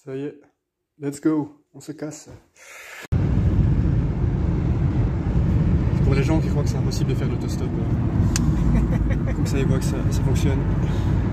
Ça y est, let's go, on se casse. Pour les gens qui croient que c'est impossible de faire l'autostop, comme ça ils voient que ça fonctionne.